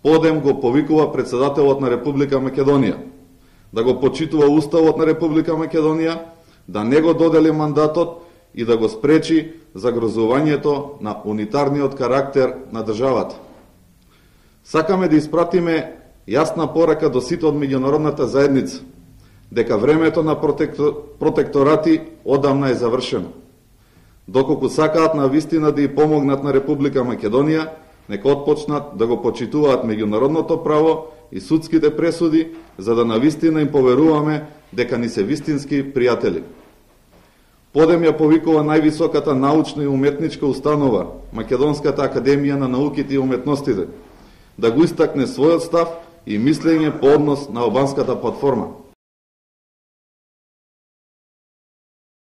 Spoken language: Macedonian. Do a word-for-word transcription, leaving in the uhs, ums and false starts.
Подем го повикува председателот на Република Македонија, да го почитува Уставот на Република Македонија, да не го додели мандатот и да го спречи загрозувањето на унитарниот карактер на државата. Сакаме да испратиме јасна порака до сите од меѓународната заедница, дека времето на протекторати одамна е завршено. Доколку сакаат на вистина да и помогнат на Република Македонија, нека отпочнат да го почитуваат меѓународното право и судските пресуди, за да на вистина им поверуваме дека ни се вистински пријатели. Подем ја повикува највисоката научна и уметничка установа, Македонската академија на науките и уметностите, да го истакне својот став и мислење по однос на албанската платформа.